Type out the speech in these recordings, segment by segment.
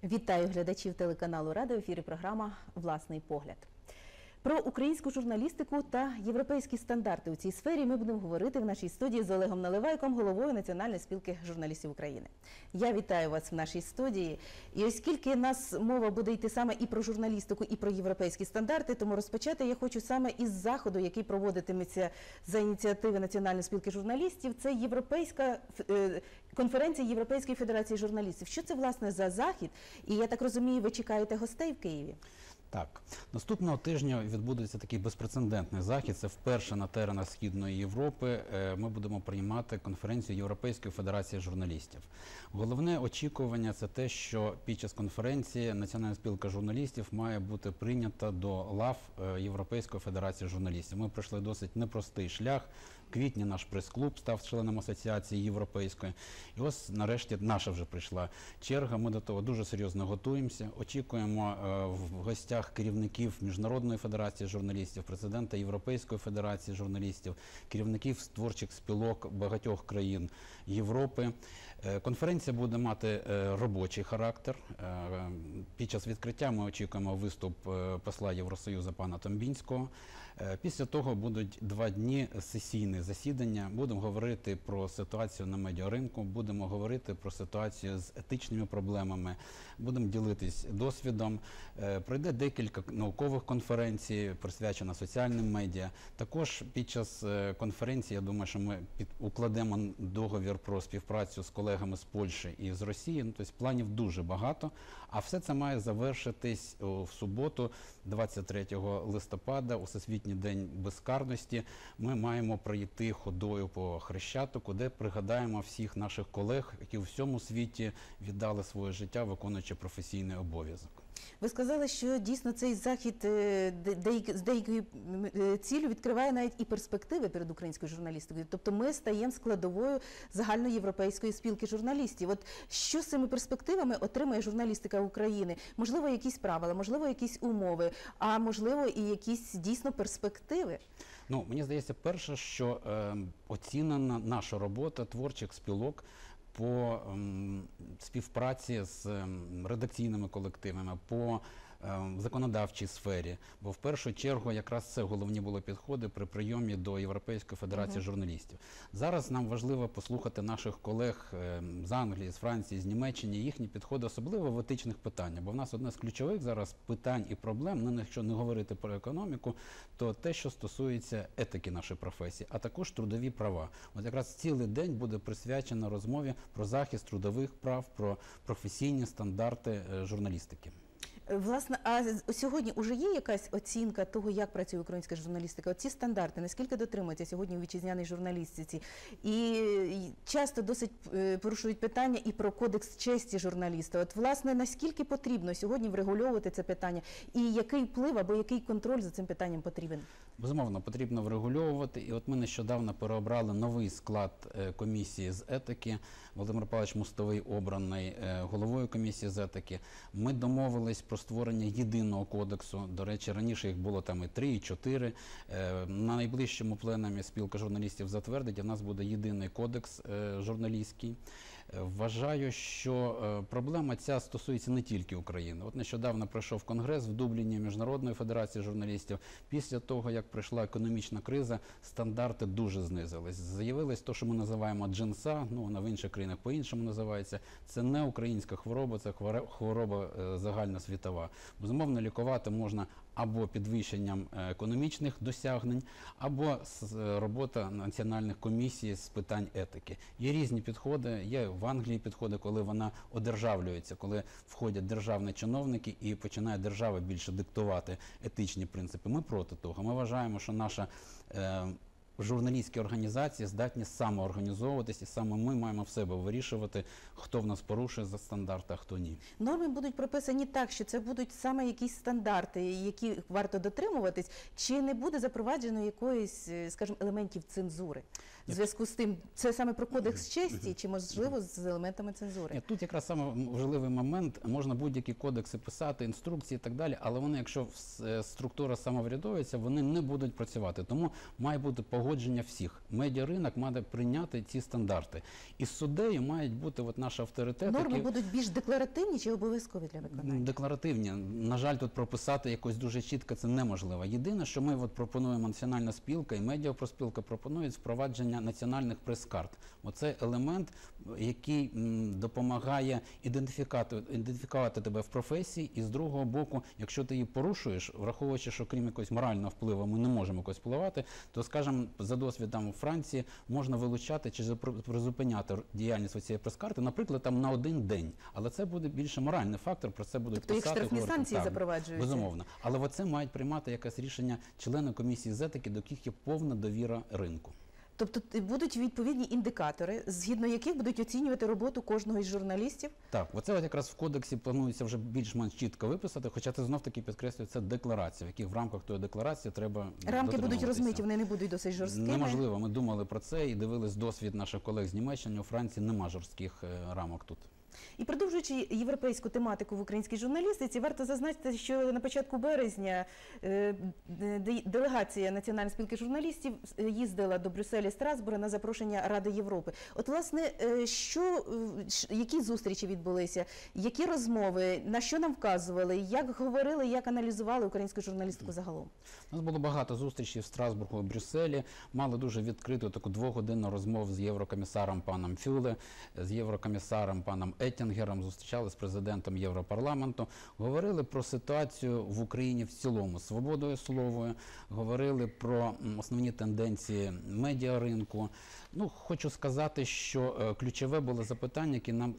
Вітаю глядачів телеканалу Рада. В ефірі програма «Власний погляд». Про українську журналістику та європейські стандарти у цій сфері ми будемо говорити в нашій студії з Олегом Наливайком, головою Національної спілки журналістів України. Я вітаю вас в нашій студії. І оскільки нас мова буде йти саме і про журналістику, і про європейські стандарти, тому розпочати я хочу саме із заходу, який проводитиметься за ініціативи Національної спілки журналістів. Це європейська конференція Європейської федерації журналістів. Що це, власне, за захід? І, я так розумію, ви чекаєте гостей в Києві? Так, наступного тижня відбудеться такий безпрецедентний захід. Це вперше на теренах Східної Європи ми будемо приймати конференцію Європейської федерації журналістів. Головне очікування – це те, що під час конференції Національна спілка журналістів має бути прийнята до лав Європейської федерації журналістів. Ми пройшли досить непростий шлях. В квітні наш прес-клуб став членом асоціації європейської. І ось нарешті наша вже прийшла черга. Ми до того дуже серйозно готуємося. Очікуємо в гостях керівників Міжнародної федерації журналістів, президента Європейської федерації журналістів, керівників творчих спілок багатьох країн Європи. Конференція буде мати робочий характер. Під час відкриття ми очікуємо виступ посла Євросоюзу пана Томбінського. Після того будуть 2 дні сесійних засідання. Будемо говорити про ситуацію на медіаринку, будемо говорити про ситуацію з етичними проблемами, будемо ділитись досвідом. Пройде декілька наукових конференцій, присвячено соціальним медіа. Також під час конференції, я думаю, що ми укладемо договір про співпрацю з колегами з Польщі і з Росії. Тобто планів дуже багато, а все це має завершитись в суботу, 23 листопада, у Всесвітній день безкарності. Ми маємо пройти ходою по Хрещатику, де пригадаємо всіх наших колег, які у всьому світі віддали своє життя, виконуючи професійний обов'язок. Ви сказали, що дійсно цей захід з деякою ціллю відкриває навіть і перспективи перед українською журналістикою. Тобто ми стаємо складовою загальноєвропейської спілки журналістів. От що з цими перспективами отримає журналістика України? Можливо, якісь правила, можливо, якісь умови, а можливо і якісь дійсно перспективи? Ну, мені здається, перше, що оцінена наша робота творчих спілок по співпраці з редакційними колективами, по законодавчій сфері, бо в першу чергу якраз це головні були підходи при прийомі до Європейської федерації журналістів. Зараз нам важливо послухати наших колег з Англії, з Франції, з Німеччини, їхні підходи, особливо в етичних питаннях, бо в нас одне з ключових зараз питань і проблем, якщо не говорити про економіку, то те, що стосується етики нашої професії, а також трудові права. От якраз цілий день буде присвячено розмові про захист трудових прав, про професійні стандарти журналістики. Власне, а сьогодні вже є якась оцінка того, як працює українська журналістика? Оці стандарти, наскільки дотримуються сьогодні у вітчизняній журналістиці? І часто досить порушують питання і про кодекс честі журналіста. От, власне, наскільки потрібно сьогодні врегульовувати це питання? І який вплив або який контроль за цим питанням потрібен? Безумовно, потрібно врегульовувати. І от ми нещодавно переобрали новий склад комісії з етики. Володимир Павлович Мостовий обраний головою комісії з етики. Ми домовились про створення єдиного кодексу. До речі, раніше їх було там і 3, і 4. На найближчому пленумі спілка журналістів затвердить, і в нас буде єдиний кодекс журналістський. Вважаю, що проблема ця стосується не тільки України. От нещодавно пройшов конгрес в Дубліні Міжнародної федерації журналістів. Після того, як прийшла економічна криза, стандарти дуже знизились. З'явилось те, що ми називаємо джинса, вона в інших країнах по-іншому називається. Це не українська хвороба, це хвороба загальносвітова. Безумовно, лікувати можна або підвищенням економічних досягнень, або робота національних комісій з питань етики. Є різні підходи, є в Англії підходи, коли вона одержавлюється, коли входять державні чиновники і починає держава більше диктувати етичні принципи. Ми проти того. Ми вважаємо, що наша журналістські організації здатні самоорганізовуватись, і саме ми маємо в себе вирішувати, хто в нас порушує за стандарти, а хто ні. Норми будуть прописані так, що це будуть саме якісь стандарти, які варто дотримуватись, чи не буде запроваджено якоїсь, скажімо, елементів цензури? В зв'язку з тим, це саме про кодекс честі, чи можливо з елементами цензури? Тут якраз саме важливий момент, можна будь-які кодекси писати, інструкції і так далі, але вони, якщо структура самоврядується, вони не будуть працювати. Тому має бути погодження погодження всіх. Медіаринок має прийняти ці стандарти. І суддею мають бути от наш авторитет. Норми будуть більш декларативні чи обов'язкові для виконання? Декларативні. На жаль, тут прописати якось дуже чітко це неможливо. Єдине, що ми пропонуємо, Національна спілка і медіапроспілка пропонують впровадження національних прес-карт. Оце елемент, який допомагає ідентифікувати тебе в професії, і з другого боку, якщо ти її порушуєш, враховуючи, що крім якогось морального впливу ми не можемо якось впливати, то, скажімо, за досвідом у Франції можна вилучати чи призупиняти діяльність цієї прес-карти, наприклад, там на 1 день. Але це буде більше моральний фактор, про це будуть тобто, писати. Тобто, як штрафні санкції запроваджуються? Безумовно. Але оце мають приймати якесь рішення члени комісії з етики, до яких є повна довіра ринку. Тобто будуть відповідні індикатори, згідно яких будуть оцінювати роботу кожного із журналістів? Так, оце якраз в кодексі планується вже більш-менш чітко виписати, хоча це знов-таки підкреслює, це декларація, в яких в рамках тої декларації треба рамки будуть розмиті, вони не будуть досить жорсткими? Неможливо, ми думали про це і дивились досвід наших колег з Німеччини, у Франції нема жорстких рамок тут. І продовжуючи європейську тематику в українській журналістиці, варто зазначити, що на початку березня делегація Національної спілки журналістів їздила до Брюсселя і Страсбурга на запрошення Ради Європи. От, власне, які зустрічі відбулися, які розмови, на що нам вказували, як говорили, як аналізували українську журналістику загалом? У нас було багато зустрічей в Страсбургу і Брюсселі, мали дуже відкриту таку 2-годинну розмову з єврокомісаром паном Фюле, з єврокомісаром паном Еттінгером, зустрічали з президентом Європарламенту, говорили про ситуацію в Україні в цілому, свободою словою, говорили про основні тенденції медіаринку. Хочу сказати, що ключове було запитання, яке нам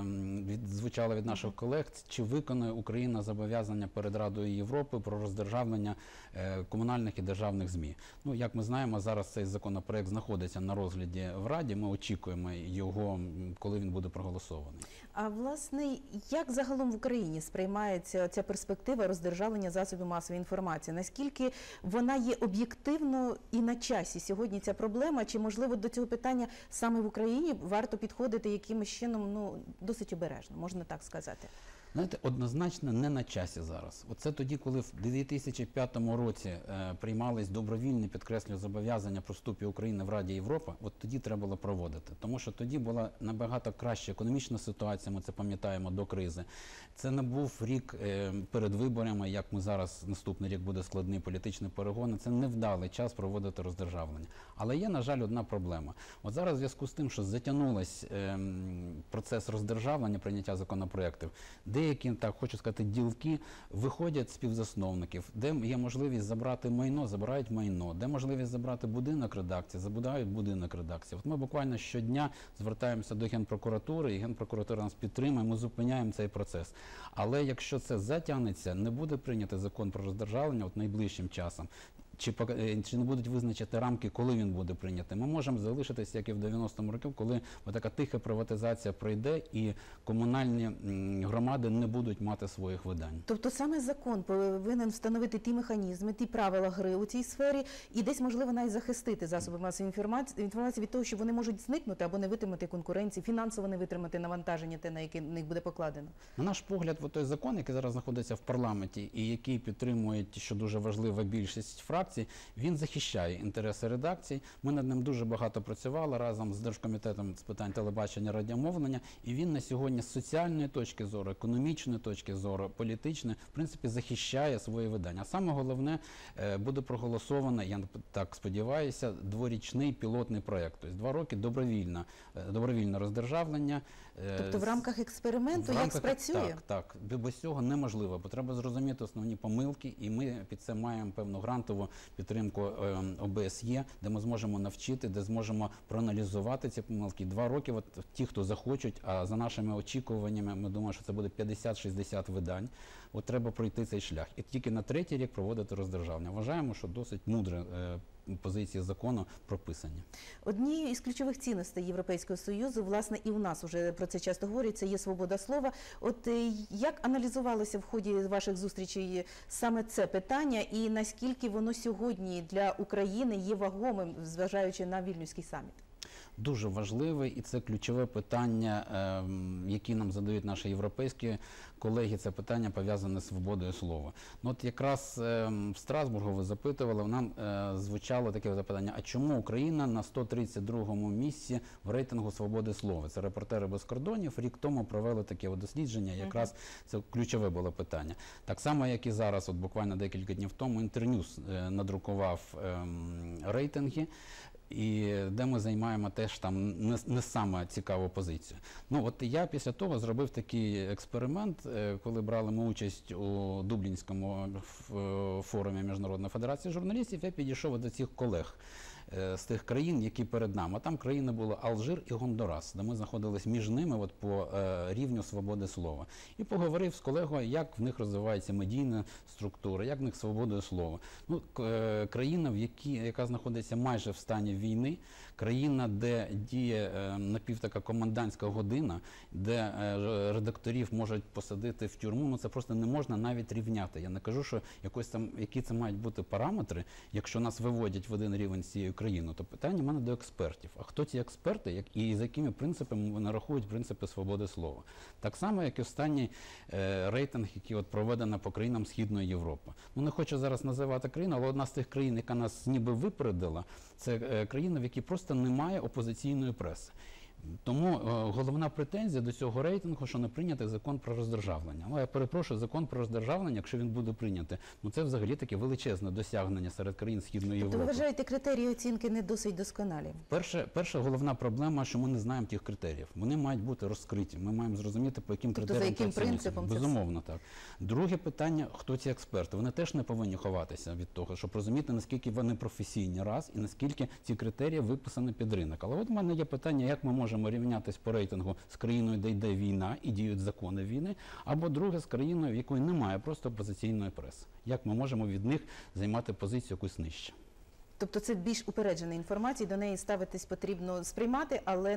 звучало від наших колег, чи виконує Україна зобов'язання перед Радою Європи про роздержавлення комунальних і державних ЗМІ. Як ми знаємо, зараз цей законопроект знаходиться на розгляді в Раді, ми очікуємо його, коли він буде проголосований. А, власне, як загалом в Україні сприймається ця перспектива роздержавлення засобів масової інформації? Наскільки вона є об'єктивно і на часі сьогодні ця проблема? Чи, можливо, до цього питання саме в Україні варто підходити якимось чином, досить обережно, можна так сказати? Знаєте, однозначно не на часі зараз. Оце тоді, коли в 2005 році приймались добровільні, підкреслюю, зобов'язання про вступ України в Раді Європи, от тоді треба було проводити. Тому що тоді була набагато краща економічна ситуація, ми це пам'ятаємо, до кризи. Це не був рік перед виборами, як ми зараз, наступний рік буде складний політичний перегон. Це невдалий час проводити роздержавлення. Але є, на жаль, одна проблема. От зараз в зв'язку з тим, що затягнулась процес роздержавлення, прийняття законопроєктів, деякі, так хочу сказати, ділки виходять з співзасновників, де є можливість забрати майно, забирають майно, де можливість забрати будинок редакції, забирають будинок редакції. От ми буквально щодня звертаємося до Генпрокуратури, і Генпрокуратура нас підтримує, ми зупиняємо цей процес. Але якщо це затягнеться, не буде прийнятий закон про роздержавлення найближчим часом, чи не будуть визначити рамки, коли він буде прийнятий, ми можемо залишитися, як і в 90-му році, коли така тиха приватизація пройде і комунальні громади не будуть мати своїх видань. Тобто саме закон повинен встановити ті механізми, ті правила гри у цій сфері і десь, можливо, навіть захистити засоби масової інформації від того, що вони можуть зникнути або не витримати конкуренції, фінансово не витримати навантаження, те, на яке на них буде покладено. На наш погляд, той закон, який зараз знаходиться в парламенті і який підтримують, що дуже важлива, більшість фракцій, він захищає інтереси редакцій. Ми над ним дуже багато працювали разом з Держкомітетом з питань телебачення, радіомовлення, і він на сьогодні з соціальної точки зору, економічної точки зору, політичної, в принципі, захищає свої видання. А саме головне, буде проголосовано, я так сподіваюся, дворічний пілотний проєкт. Тобто 2 роки добровільне роздержавлення. Тобто в рамках експерименту, як спрацює? Так. Без цього неможливо, бо треба зрозуміти основні помилки, і ми під це маємо певну грантову підтримку ОБСЄ, де ми зможемо навчити, де зможемо проаналізувати ці помилки. 2 роки, ті, хто захочуть, а за нашими очікуваннями, ми думаємо, що це буде 50-60 видань, треба пройти цей шлях. І тільки на 3-й рік проводити роздержавлення. Вважаємо, що досить мудре позиції закону прописані. Однією із ключових цінностей Європейського Союзу, власне, і у нас вже про це часто говорять, це є свобода слова. От як аналізувалося в ході ваших зустрічей саме це питання і наскільки воно сьогодні для України є вагомим, зважаючи на Вільнюський саміт? дуже важливий, і це ключове питання, які нам задають наші європейські колеги, це питання пов'язане з свободою слова. Ну, от якраз в Страсбургу ви запитували, нам звучало таке запитання, а чому Україна на 132-му місці в рейтингу свободи слова? Це «Репортери без кордонів» рік тому провели таке дослідження, якраз це ключове було питання. Так само, як і зараз, от буквально декілька днів тому, Інтерньюз надрукував рейтинги, і де ми займаємо теж там не саме цікаву позицію. Ну, от я після того зробив такий експеримент, коли брали ми участь у Дублінському форумі Міжнародної федерації журналістів, я підійшов до цих колег з тих країн, які перед нами. А там країни були Алжир і Гондурас, де ми знаходились між ними от по рівню свободи слова. І поговорив з колегою, як в них розвивається медійна структура, як в них свобода слова. Ну, країна, яка знаходиться майже в стані війни, країна, де діє напівтака комендантська година, де редакторів можуть посадити в тюрму, ну це просто не можна навіть рівняти. Я не кажу, що які це мають бути параметри, якщо нас виводять в один рівень з цією країною, то питання в мене до експертів. А хто ці експерти і за якими принципами вони рахують принципи свободи слова? Так само, як і останній рейтинг, який от проведено по країнам Східної Європи. Ну, не хочу зараз називати країну, але одна з тих країн, яка нас ніби випередила, це країна, в якій просто немає опозиційної преси. Тому головна претензія до цього рейтингу, що не прийнятий закон про роздержавлення. Ну, я перепрошую, закон про роздержавлення, якщо він буде прийнятий, ну це взагалі таке величезне досягнення серед країн Східної Європи. Тобто ви вважаєте, критерії оцінки не досить досконалі? Перша головна проблема, що ми не знаємо тих критеріїв. Вони мають бути розкриті. Ми маємо зрозуміти, по яким критеріям за яким принципом це? Безумовно, так. Друге питання, хто ці експерти? Вони теж не повинні ховатися від того, щоб розуміти, наскільки вони професійні, раз, і наскільки ці критерії виписані під ринок. Але от у мене є питання, як ми можемо рівнятись по рейтингу з країною, де йде війна і діють закони війни, або друге, з країною, в якої немає просто опозиційної преси. Як ми можемо від них займати позицію якусь нижче? Тобто це більш упереджена інформація, до неї ставитись потрібно сприймати, але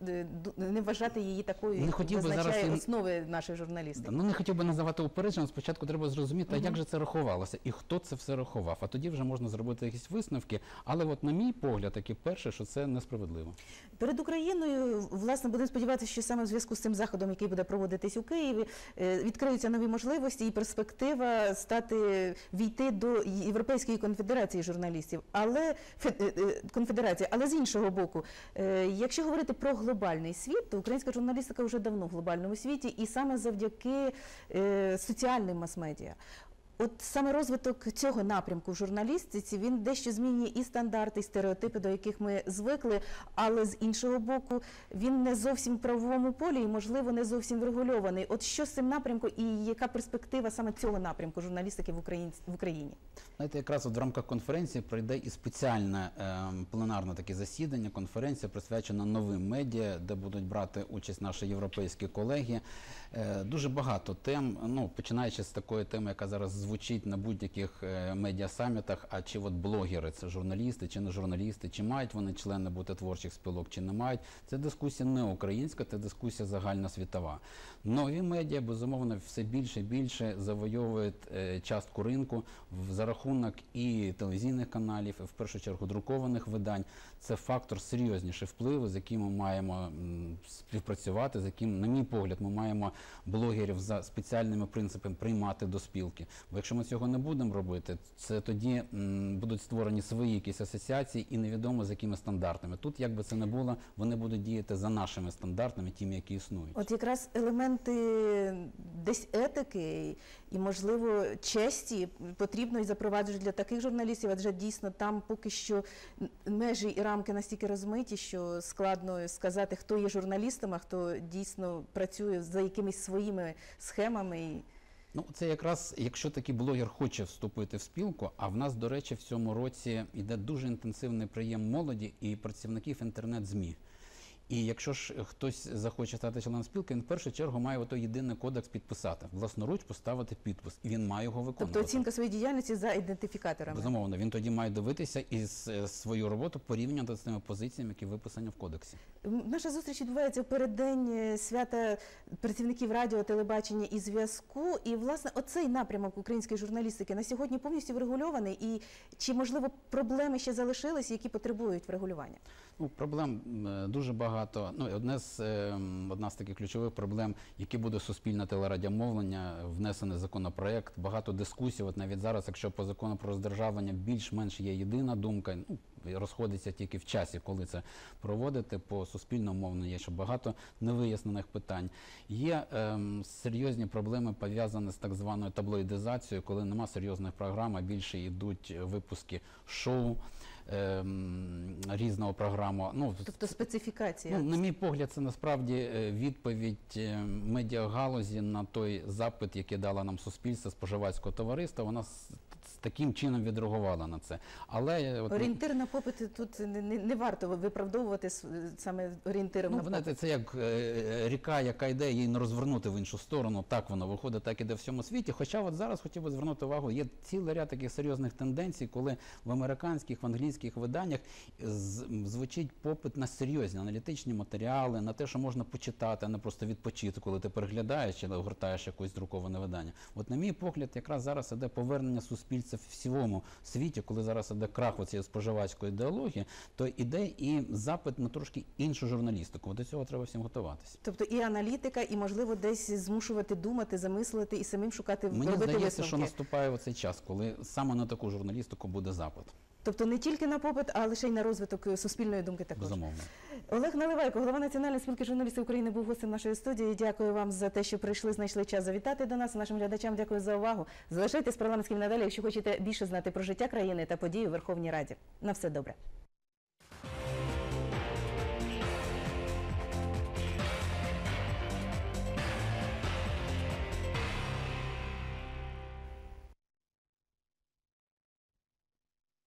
не вважати її такою, як визначає основи нашої журналістики. Ну, не хотів би називати упереджено, спочатку треба зрозуміти, а як же це рахувалося і хто це все рахував. А тоді вже можна зробити якісь висновки, але от на мій погляд, таки перше, що це несправедливо. Перед Україною, власне, будемо сподіватися, що саме в зв'язку з цим заходом, який буде проводитись у Києві, відкриються нові можливості і перспектива війти до Європейської конфедерації журналістів. Але з іншого боку, якщо говорити про глобальний світ, то українська журналістика вже давно в глобальному світі і саме завдяки соціальним мас-медіа. От саме розвиток цього напрямку в журналістиці, він дещо змінює і стандарти, і стереотипи, до яких ми звикли, але з іншого боку, він не зовсім в правовому полі і, можливо, не зовсім врегульований. От що з цим напрямком і яка перспектива саме цього напрямку журналістики в Україні? Знаєте, якраз в рамках конференції пройде і спеціальне пленарне таке засідання, конференція присвячена новим медіа, де будуть брати участь наші європейські колеги. Дуже багато тем, ну, починаючи з такої теми, яка зараз звучить на будь-яких медіасамітах, а чи от блогери, це журналісти, чи не журналісти, чи мають вони члени бути творчих спілок, чи не мають. Це дискусія не українська, це дискусія загальносвітова. Нові медіа, безумовно, все більше і більше завойовують частку ринку за рахунок і телевізійних каналів, і в першу чергу друкованих видань. Це фактор серйозніший впливу, з яким ми маємо співпрацювати, з яким, на мій погляд, ми маємо блогерів за спеціальними принципами приймати до спілки. Бо якщо ми цього не будемо робити, це тоді будуть створені свої якісь асоціації і невідомо з якими стандартами. Тут, як би це не було, вони будуть діяти за нашими стандартами, тими, які існують. От якраз елементи десь етики і, можливо, честі потрібно і запроваджувати для таких журналістів, адже дійсно там поки що межі і рамки настільки розмиті, що складно сказати, хто є журналістом, а хто дійсно працює за якимись своїми схемами. Ну, це якраз, якщо такий блогер хоче вступити в спілку, а в нас, до речі, в цьому році йде дуже інтенсивний прийом молоді і працівників інтернет-ЗМІ. І якщо ж хтось захоче стати членом спілки, він в першу чергу має ото єдиний кодекс підписати, власноруч поставити підпис, і він має його виконувати. Тобто оцінка своєї діяльності за ідентифікаторами. Безумовно, він тоді має дивитися і свою роботу порівняти з тими позиціями, які виписані в кодексі. Наша зустріч відбувається в переддень свята працівників радіо, телебачення і зв'язку. І, власне, оцей напрямок української журналістики на сьогодні повністю врегульований. І чи, можливо, проблеми ще залишились, які потребують врегулювання? Ну, проблем дуже багато. Ну, одна з таких ключових проблем, які буде суспільне телерадіомовлення, внесений законопроект, багато дискусій. От навіть зараз, якщо по закону про роздержавлення більш-менш є єдина думка, ну, розходиться тільки в часі, коли це проводити, по суспільному мовленню є ще багато невияснених питань. Є серйозні проблеми пов'язані з так званою таблоїдизацією, коли нема серйозних програм, а більше йдуть випуски шоу, різного програму. Ну, Тобто специфікація? Ну, на мій погляд, це насправді відповідь медіагалузі на той запит, який дала нам суспільство, споживацького товариства. Вона таким чином відреагувала на це. Але орієнтир на попит тут не варто виправдовувати саме орієнтиром на попит. Це як ріка, яка йде, її не розвернути в іншу сторону. Так воно виходить, так іде в всьому світі. Хоча от зараз хотів би звернути увагу, є цілий ряд таких серйозних тенденцій, коли в американських, в англійських виданнях звучить попит на серйозні аналітичні матеріали, на те, що можна почитати, а не просто відпочити, коли ти переглядаєш чи гортаєш якесь друковане видання. От на мій погляд, якраз зараз іде повернення суспільства в цілому світі, коли зараз іде крах оцієї споживацької ідеології, то іде і запит на трошки іншу журналістику. До цього треба всім готуватися. Тобто і аналітика, і, можливо, десь змушувати думати, замислити і самим шукати, робити висновки. Мені здається, що наступає оцей час, коли саме на таку журналістику буде запит. Тобто не тільки на попит, а лише й на розвиток суспільної думки також. Безумовно. Олег Наливайко, голова Національної спілки журналістів України, був гостем нашої студії. Дякую вам за те, що прийшли, знайшли час завітати до нас. Нашим глядачам дякую за увагу. Залишайтесь парламентським надалі, якщо хочете більше знати про життя країни та події у Верховній Раді. На все добре.